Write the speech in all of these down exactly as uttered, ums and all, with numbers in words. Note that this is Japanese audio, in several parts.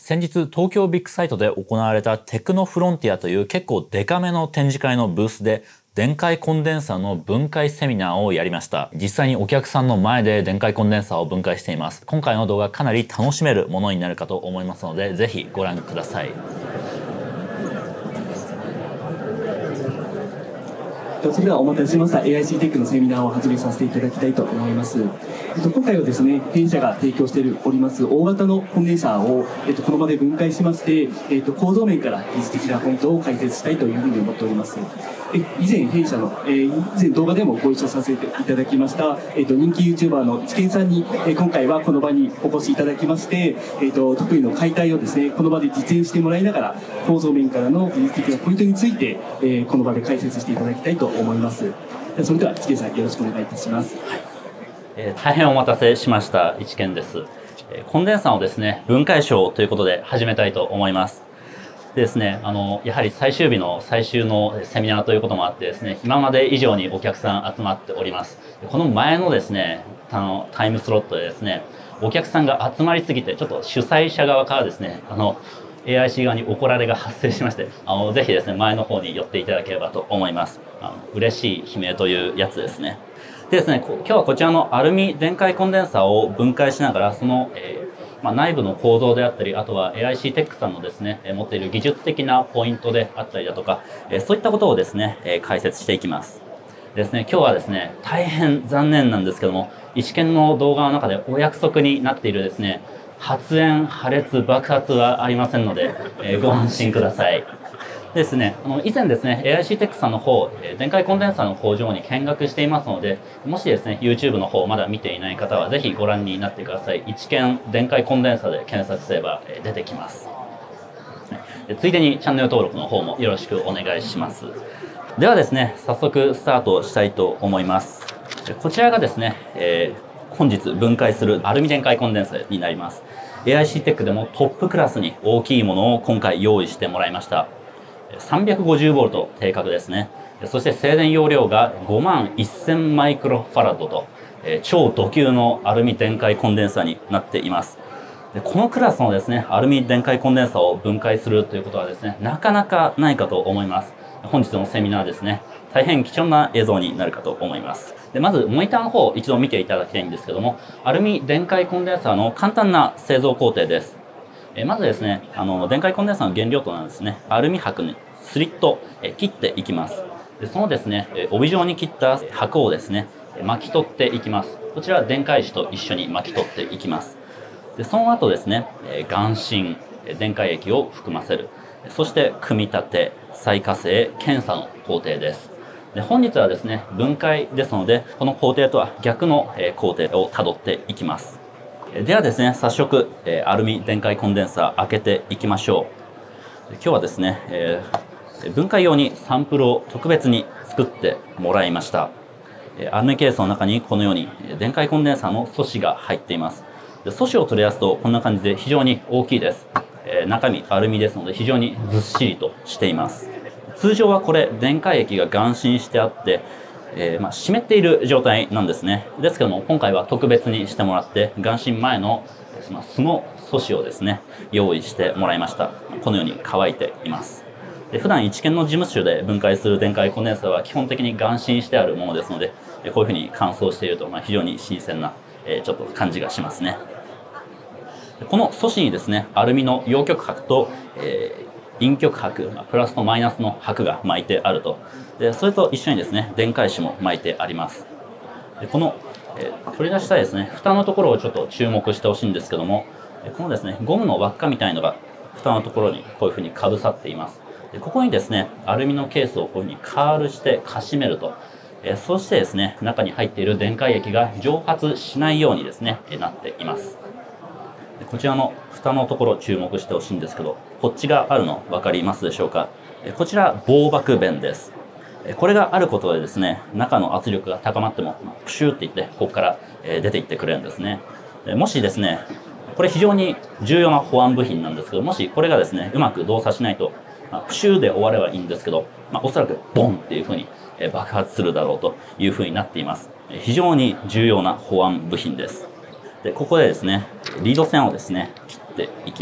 先日、東京ビッグサイトで行われたテクノフロンティアという結構デカめの展示会のブースで、電解コンデンサーの分解セミナーをやりました。実際にお客さんの前で電解コンデンサーを分解しています。今回の動画かなり楽しめるものになるかと思いますので、ぜひご覧ください。 それではお待たせしました エーアイシー テックのセミナーを始めさせていただきたいと思います。えっと、今回はですね、弊社が提供しております大型のコンデンサーを、えっと、この場で分解しまして、えっと、構造面から技術的なポイントを解説したいというふうに思っております。え以前弊社の、えー、以前動画でもご一緒させていただきました、えっと、人気 YouTuber の知見さんに、えー、今回はこの場にお越しいただきまして、えっと、得意の解体をですね、この場で実演してもらいながら、構造面からの技術的なポイントについて、えー、この場で解説していただきたいと思います。それでは知見さん、よろしくお願いいたします。 はい、えー、大変お待たせしました知見です。えー、コンデンサーをですね、分解ショーということで始めたいと思います。でですね、あのやはり最終日の最終のセミナーということもあってですね、今まで以上にお客さん集まっております。この前のですね、あのタイムスロットでですね、お客さんが集まりすぎて、ちょっと主催者側からですね、あの エーアイシー 側に怒られが発生しまして、あのぜひですね、前の方に寄っていただければと思います。あの嬉しい悲鳴というやつですね。でですね、今日はこちらのアルミ電解コンデンサーを分解しながら、その、えーまあ、内部の構造であったり、あとは エーアイシー テックさんのですね、持っている技術的なポイントであったりだとか、そういったことをですね、解説していきます。ですね、今日はですね、大変残念なんですけども、一見の動画の中でお約束になっているですね、発煙、破裂、爆発はありませんので、えー、ご安心ください。ですね、あの以前ですね、エーアイシー テックさんの方、電解コンデンサーの工場に見学していますので、もしですね、YouTube の方まだ見ていない方はぜひご覧になってください。一見電解コンデンサーで検索すれば出てきます。ついでにチャンネル登録の方もよろしくお願いします。ではですね、早速スタートしたいと思います。こちらがですね、えー、本日分解するアルミ電解コンデンサーになります。エーアイシー テックでもトップクラスに大きいものを今回用意してもらいました。さんびゃくごじゅうボルト定格ですね。そして静電容量がごまんせんマイクロファラッドと、えー、超ド級のアルミ電解コンデンサーになっています。でこのクラスのですね、アルミ電解コンデンサーを分解するということはですね、なかなかないかと思います。本日のセミナーですね、大変貴重な映像になるかと思います。でまず、モニターの方を一度見ていただきたいんですけども、アルミ電解コンデンサーの簡単な製造工程です。えまずですね、あの電解コンデンサーの原料となるですね、アルミ箔にスリットえ切っていきます。でそのですね、帯状に切った箔をですね、巻き取っていきます。こちらは電解紙と一緒に巻き取っていきます。でその後ですね、眼芯、電解液を含ませる。そして組み立て、再化成、検査の工程です。で本日はですね、分解ですので、この工程とは逆の工程をたどっていきます。ではですね、早速、アルミ電解コンデンサー開けていきましょう。今日はですね、えー、分解用にサンプルを特別に作ってもらいました。アルミケースの中にこのように電解コンデンサーの素子が入っています。で素子を取り出すとこんな感じで非常に大きいです。えー、中身アルミですので非常にずっしりとしています。通常はこれ電解液が眼芯してあって、えー、まあ湿っている状態なんですね。ですけども今回は特別にしてもらって眼芯前のその素の素子をですね用意してもらいました。このように乾いています。で普段一見の事務所で分解する電解コンデンサーは基本的に眼芯してあるものですので、こういうふうに乾燥しているとまあ非常に新鮮な、えー、ちょっと感じがしますね。この素子にですね、アルミの陽極箔と、えー陰極箔、プラスとマイナスの箔が巻いてあると。でそれと一緒にですね、電解紙も巻いてあります。でこの、えー、取り出したですね、蓋のところをちょっと注目してほしいんですけども、このですね、ゴムの輪っかみたいのが蓋のところにこういうふうにかぶさっています。でここにですね、アルミのケースをこういうふうにカールしてかしめると。えー、そしてですね、中に入っている電解液が蒸発しないようにですね、なっています。こちらの蓋のところ注目してほしいんですけど、こっちがあるの分かりますでしょうか。こちら防爆弁です。これがあることでですね、中の圧力が高まってもプシューっていってここから出ていってくれるんですね。もしですね、これ非常に重要な保安部品なんですけど、もしこれがですねうまく動作しないとプシューで終わればいいんですけど、まあ、おそらくボンっていうふうに爆発するだろうというふうになっています。非常に重要な保安部品です。でここでですね、リード線をですね切っていきます。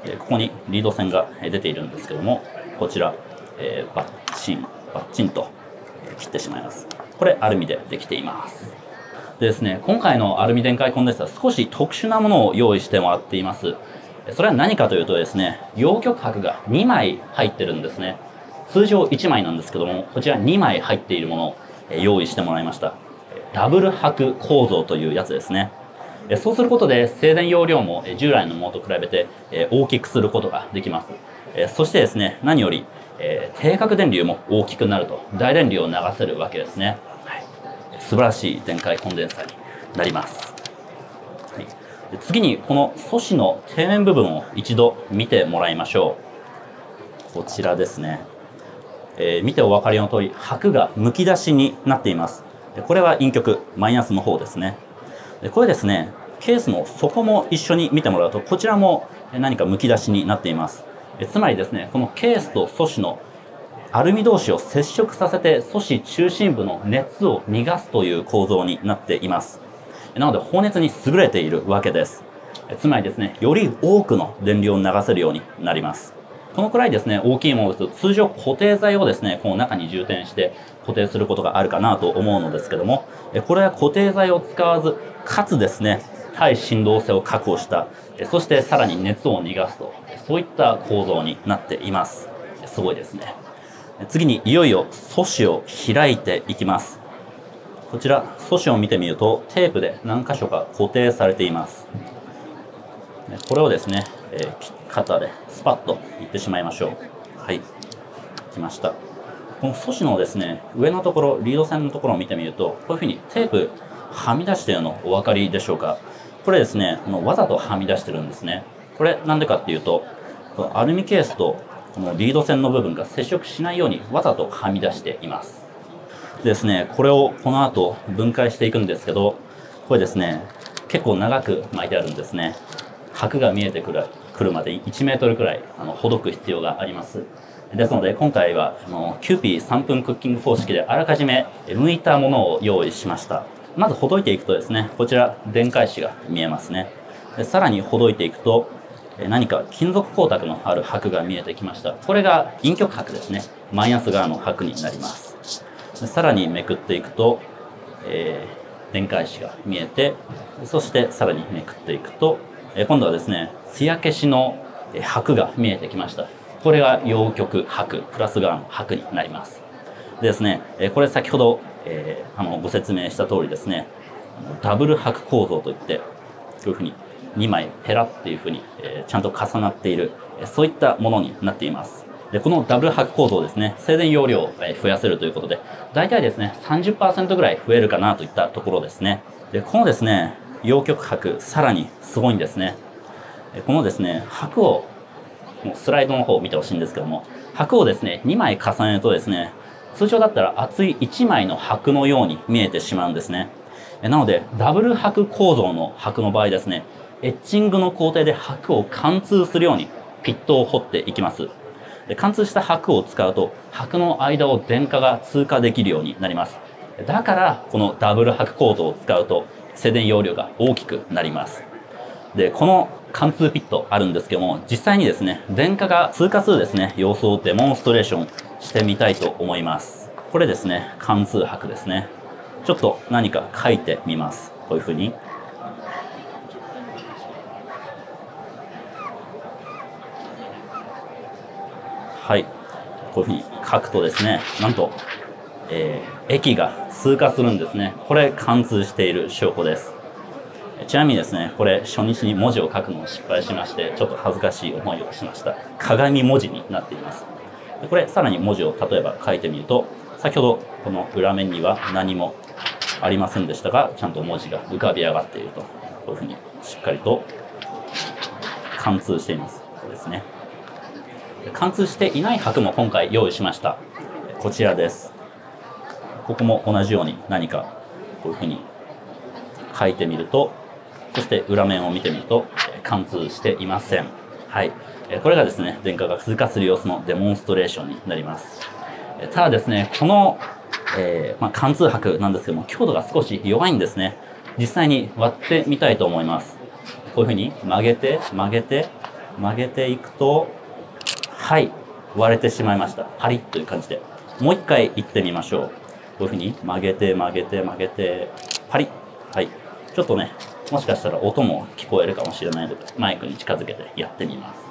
ここにリード線が出ているんですけども、こちら、えー、バッチン、バッチンと切ってしまいます。これ、アルミでできています。でですね、今回のアルミ電解コンデンサー、少し特殊なものを用意してもらっています。それは何かというとですね、陽極箔がにまい入ってるんですね。通常いちまいなんですけども、こちらにまい入っているものを用意してもらいました。ダブル箔構造というやつですね。そうすることで静電容量も従来のものと比べて大きくすることができます。そしてですね、何より定格電流も大きくなると、大電流を流せるわけですね。はい、素晴らしい電解コンデンサーになります。はい、次にこの素子の底面部分を一度見てもらいましょう。こちらですね。えー、見てお分かりの通り、箔がむき出しになっています。これは陰極、マイナスの方ですね。これですね、ケースの底も一緒に見てもらうと、こちらも何かむき出しになっています。つまりですね、このケースと素子のアルミ同士を接触させて素子中心部の熱を逃がすという構造になっています。なので放熱に優れているわけです。つまりですね、より多くの電流を流せるようになります。このくらいですね、大きいものですと、通常固定材をですね、この中に充填して固定することがあるかなと思うのですけども、これは固定材を使わず、かつですね、対振動性を確保した、そしてさらに熱を逃がすと、そういった構造になっています。すごいですね。次にいよいよ素子を開いていきます。こちら、素子を見てみると、テープで何箇所か固定されています。これをですね、えー、肩でスパッといってしまいましょう。はい、きました。この素子のですね、上のところ、リード線のところを見てみると、こういうふうにテープはみ出しているのお分かりでしょうか。これですね、わざとはみ出してるんですね。これなんでかっていうと、このアルミケースとこのリード線の部分が接触しないようにわざとはみ出しています。でですね、これをこの後分解していくんですけど、これですね、結構長く巻いてあるんですね。箔が見えてくるくるまでいちメートルくらいあのほどく必要があります。ですので今回はあのキューピーさんぷんクッキング方式であらかじめ剥いたものを用意しました。まずほどいていくとですね、こちら電解紙が見えますね。でさらにほどいていくと何か金属光沢のある箔が見えてきました。これが陰極箔ですね。マイナス側の箔になります。でさらにめくっていくと、えー、電解紙が見えて、そしてさらにめくっていくと、えー、今度はですね、艶消しの箔が見えてきました。これが陽極箔、プラス側の箔になります。でですね、これ先ほど、えー、あのご説明した通りですね、ダブル箔構造といって、こういうふうににまいペラっていうふうに、えー、ちゃんと重なっている、そういったものになっています。でこのダブル箔構造ですね、静電容量を増やせるということで、大体ですね、さんじゅっパーセント ぐらい増えるかなといったところですね。でこのですね、陽極箔、さらにすごいんですね。このですね、箔を、もうスライドの方を見てほしいんですけども、箔をですね、にまい重ねるとですね、通常だったら厚いいちまいの箔のように見えてしまうんですね。なので、ダブル箔構造の箔の場合ですね、エッチングの工程で箔を貫通するようにピットを掘っていきます。で貫通した箔を使うと、箔の間を電荷が通過できるようになります。だから、このダブル箔構造を使うと、静電容量が大きくなります。で、この貫通ピットあるんですけども、実際にですね、電荷が通過するですね、様子をデモンストレーションしてみたいと思います。これですね、貫通箔ですね。ちょっと何か書いてみます。こういうふうに。はい。こういうふうに書くとですね、なんと、えー、液が通過するんですね。これ貫通している証拠です。ちなみにですね、これ初日に文字を書くのを失敗しまして、ちょっと恥ずかしい思いをしました。鏡文字になっています。これさらに文字を例えば書いてみると、先ほどこの裏面には何もありませんでしたが、ちゃんと文字が浮かび上がっていると、こういうふうにしっかりと貫通しています。これですね。貫通していない箔も今回用意しました。こちらです。ここも同じように何かこういうふうに書いてみると、そして裏面を見てみると貫通していません。はい。これがですね、電荷が通過する様子のデモンストレーションになります。ただですね、この、えーまあ、貫通箔なんですけども、強度が少し弱いんですね。実際に割ってみたいと思います。こういうふうに曲げて、曲げて、 曲げていくと、はい、割れてしまいました。パリッという感じで。もう一回いってみましょう。こういうふうに曲げて曲げて曲げて、パリッ。はい。ちょっとね、もしかしたら音も聞こえるかもしれないので、マイクに近づけてやってみます。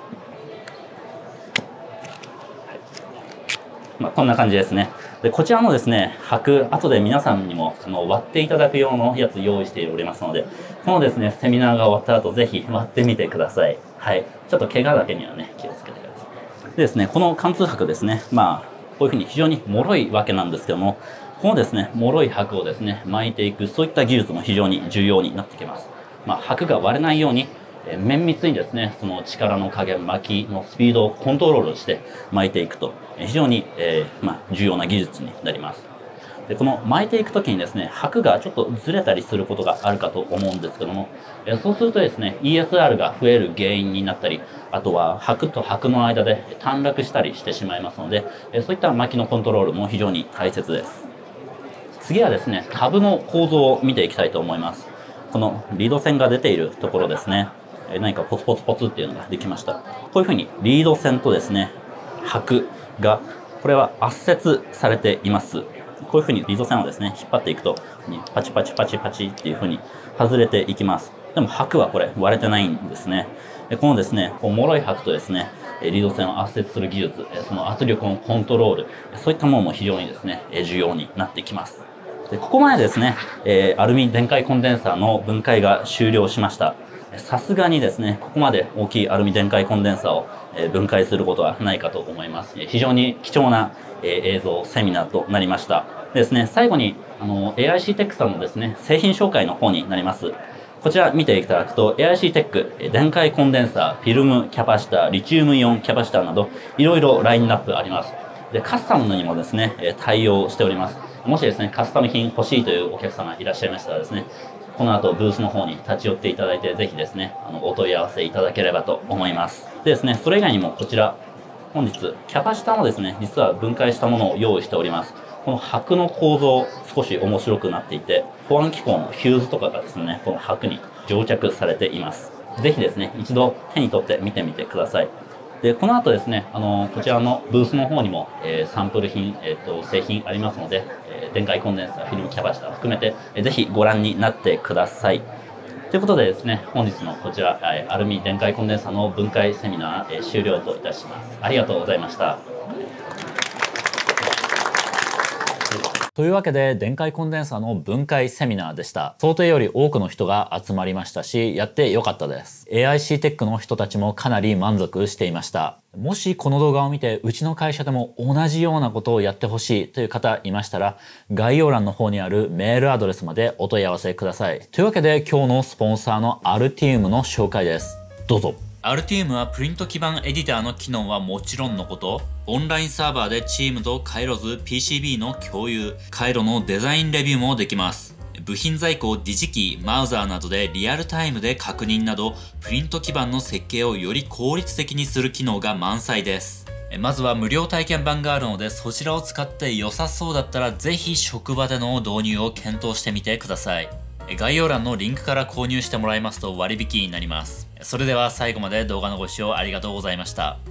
はい、まあ、こんな感じですね。で、こちらのですね、箔、後で皆さんにもあの割っていただく用のやつ用意しておりますので、このですね、セミナーが終わった後、ぜひ割ってみてください。はい。ちょっと怪我だけにはね、気をつけてください。でですね、この貫通箔ですね、まあ、こういうふうに非常に脆いわけなんですけども、このですね、脆い箔をですね、巻いていく、そういった技術も非常に重要になってきます。まあ、箔が割れないように、え綿密にですね、その力の加減、巻きのスピードをコントロールして巻いていくと、非常に、えー、まあ、重要な技術になります。で、この巻いていくときにですね、箔がちょっとずれたりすることがあるかと思うんですけども、えそうするとですね、イーエスアール が増える原因になったり、あとは箔と箔の間で短絡したりしてしまいますので、えそういった巻きのコントロールも非常に大切です。次はですね、タブの構造を見ていきたいと思います。このリード線が出ているところですね、え何かポツポツポツっていうのができました。こういうふうにリード線とですね、箔が、これは圧接されています。こういうふうにリード線をですね、引っ張っていくと、パチパチパチパチっていうふうに外れていきます。でも箔はこれ割れてないんですね。このですね、こう脆い箔とですね、リード線を圧接する技術、その圧力のコントロール、そういったものも非常にですね、重要になってきます。でここまでですね、えー、アルミ電解コンデンサーの分解が終了しました。さすがにですね、ここまで大きいアルミ電解コンデンサーを分解することはないかと思います。非常に貴重な映像、セミナーとなりました。でですね、最後にあの エーアイシー テックさんのですね、製品紹介の方になります。こちら見ていただくと エーアイシー テック、電解コンデンサー、フィルムキャパシター、リチウムイオンキャパシターなど、いろいろラインナップあります。で、カスタムにもですね、対応しております。もしですね、カスタム品欲しいというお客様いらっしゃいましたらですね、この後ブースの方に立ち寄っていただいて、ぜひですね、あのお問い合わせいただければと思います。でですね、それ以外にもこちら、本日、キャパシタもですね、実は分解したものを用意しております。この箔の構造、少し面白くなっていて、保安機構のヒューズとかがですね、この箔に蒸着されています。ぜひですね、一度手に取って見てみてください。で、この後ですね、あの、こちらのブースの方にも、えー、サンプル品、えっと、製品ありますので、えー、電解コンデンサー、フィルムキャパシター含めて、えー、ぜひご覧になってください。ということでですね、本日のこちら、えー、アルミ電解コンデンサーの分解セミナー、えー、終了といたします。ありがとうございました。 というわけで電解コンデンサーの分解セミナーでした。想定より多くの人が集まりましたし、やってよかったです。エーアイシー テックの人たちもかなり満足していました。もしこの動画を見てうちの会社でも同じようなことをやってほしいという方いましたら、概要欄の方にあるメールアドレスまでお問い合わせください。というわけで今日のスポンサーのアルティウムの紹介です。どうぞ。アルティウムはプリント基板エディターの機能はもちろんのこと、オンラインサーバーでチームと回路図 ピーシービー の共有、回路のデザインレビューもできます。部品在庫をディジキー、マウザーなどでリアルタイムで確認など、プリント基板の設計をより効率的にする機能が満載です。まずは無料体験版があるので、そちらを使って良さそうだったらぜひ職場での導入を検討してみてください。概要欄のリンクから購入してもらいますと割引になります。それでは最後まで動画のご視聴ありがとうございました。